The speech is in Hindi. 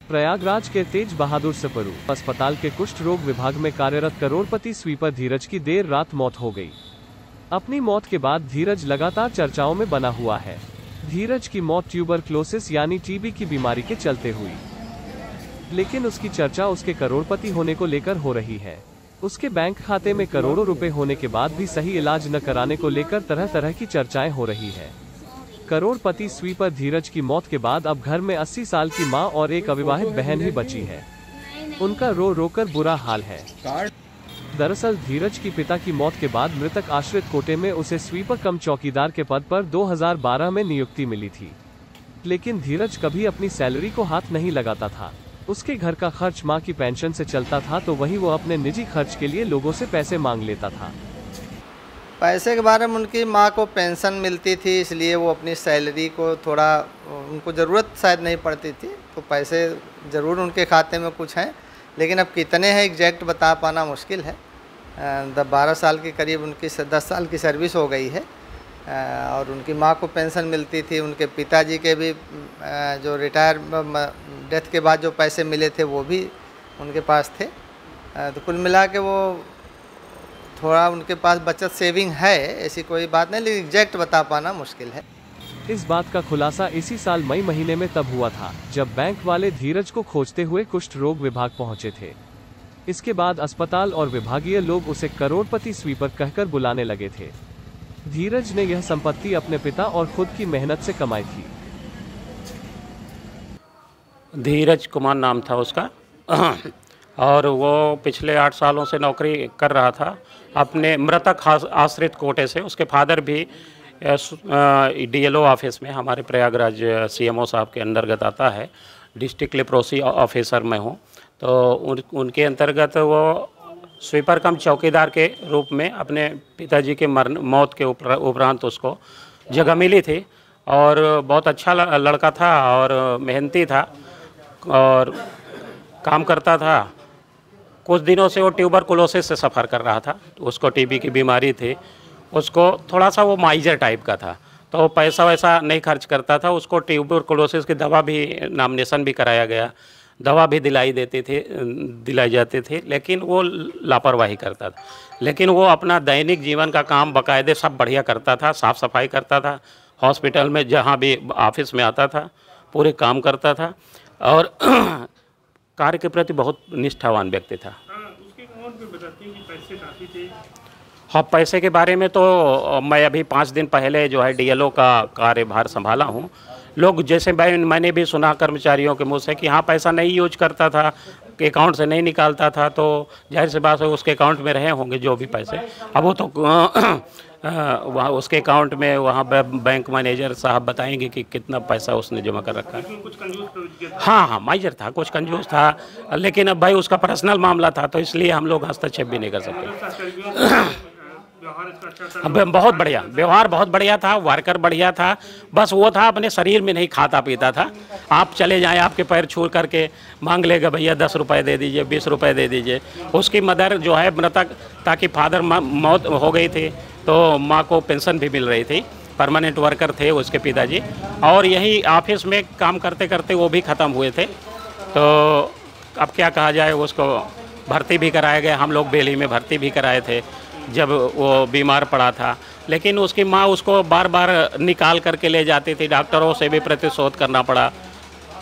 प्रयागराज के तेज बहादुर सपरू अस्पताल के कुष्ठ रोग विभाग में कार्यरत करोड़पति स्वीपर धीरज की देर रात मौत हो गई। अपनी मौत के बाद धीरज लगातार चर्चाओं में बना हुआ है। धीरज की मौत ट्यूबरक्लोसिस यानी टीबी की बीमारी के चलते हुई, लेकिन उसकी चर्चा उसके करोड़पति होने को लेकर हो रही है। उसके बैंक खाते में करोड़ों रुपए होने के बाद भी सही इलाज न कराने को लेकर तरह तरह की चर्चाएं हो रही है। करोड़पति स्वीपर धीरज की मौत के बाद अब घर में 80 साल की मां और एक अविवाहित बहन ही बची है। उनका रो रोकर बुरा हाल है। दरअसल धीरज की पिता की मौत के बाद मृतक आश्रित कोटे में उसे स्वीपर कम चौकीदार के पद पर 2012 में नियुक्ति मिली थी, लेकिन धीरज कभी अपनी सैलरी को हाथ नहीं लगाता था। उसके घर का खर्च मां की पेंशन से चलता था, तो वहीं वो अपने निजी खर्च के लिए लोगों से पैसे मांग लेता था। पैसे के बारे में उनकी माँ को पेंशन मिलती थी, इसलिए वो अपनी सैलरी को थोड़ा, उनको ज़रूरत शायद नहीं पड़ती थी, तो पैसे ज़रूर उनके खाते में कुछ हैं, लेकिन अब कितने हैं एग्जैक्ट बता पाना मुश्किल है। 12 साल के करीब उनकी 10 साल की सर्विस हो गई है और उनकी माँ को पेंशन मिलती थी। उनके पिताजी के भी जो रिटायर डेथ के बाद जो पैसे मिले थे वो भी उनके पास थे। तो कुल मिला के वो थोड़ा उनके पास बचत सेविंग है, ऐसी कोई बात नहीं, लेकिन एग्जैक्ट बता पाना मुश्किल है। इस बात का खुलासा इसी साल मई महीने में तब हुआ था जब बैंक वाले धीरज को खोजते हुए कुष्ठ रोग विभाग पहुंचे थे। इसके बाद अस्पताल और विभागीय लोग उसे करोड़पति स्वीपर कहकर बुलाने लगे थे। धीरज ने यह संपत्ति अपने पिता और खुद की मेहनत से कमाई थी। धीरज कुमार नाम था उसका और वो पिछले 8 सालों से नौकरी कर रहा था अपने मृतक आश्रित कोटे से। उसके फादर भी डीएलओ ऑफिस में, हमारे प्रयागराज सीएमओ साहब के अंतर्गत आता है, डिस्ट्रिक्ट लेप्रोसी ऑफिसर मैं हूँ, तो उनके अंतर्गत वो स्वीपर कम चौकीदार के रूप में अपने पिताजी के मौत के उपरांत उसको जगह मिली थी। और बहुत अच्छा लड़का था और मेहनती था और काम करता था। कुछ दिनों से वो ट्यूबरकुलोसिस से सफ़र कर रहा था, उसको टीबी की बीमारी थी। उसको थोड़ा सा वो माइजर टाइप का था, तो पैसा वैसा नहीं खर्च करता था। उसको ट्यूबरकुलोसिस की दवा भी नॉमिनेशन भी कराया गया, दवा भी दिलाई जाती थी, लेकिन वो लापरवाही करता था। लेकिन वो अपना दैनिक जीवन का काम बाकायदे सब बढ़िया करता था, साफ़ सफाई करता था, हॉस्पिटल में जहाँ भी ऑफिस में आता था पूरे काम करता था और कार्य के प्रति बहुत निष्ठावान व्यक्ति था। हाँ, पैसे के बारे में तो मैं अभी 5 दिन पहले जो है डीएलओ का कार्यभार संभाला हूँ। लोग जैसे मैंने भी सुना कर्मचारियों के मुँह से कि हाँ पैसा नहीं यूज करता था, अकाउंट से नहीं निकालता था, तो जाहिर सी बात है उसके अकाउंट में रहे होंगे जो भी पैसे। अब वो तो वहाँ उसके अकाउंट में वहाँ बैंक मैनेजर साहब बताएंगे कि कितना पैसा उसने जमा कर रखा है। हाँ, माइजर था, कुछ कंजूस था, लेकिन अब भाई उसका पर्सनल मामला था, तो इसलिए हम लोग हस्तक्षेप भी नहीं कर सकते। बहुत बढ़िया व्यवहार, बहुत बढ़िया था, वर्कर बढ़िया था। बस वो था अपने शरीर में नहीं खाता पीता था। आप चले जाएं, आपके पैर छू करके मांग लेगा, भैया 10 रुपये दे दीजिए, 20 रुपये दे दीजिए। उसकी मदर जो है मृतक, ताकि फादर मौत हो गई थी तो माँ को पेंशन भी मिल रही थी। परमानेंट वर्कर थे उसके पिताजी और यही ऑफिस में काम करते करते वो भी ख़त्म हुए थे। तो अब क्या कहा जाए, उसको भर्ती भी कराया गया, हम लोग बेली में भर्ती भी कराए थे जब वो बीमार पड़ा था। लेकिन उसकी माँ उसको बार बार निकाल करके ले जाती थी, डॉक्टरों से भी प्रतिशोध करना पड़ा।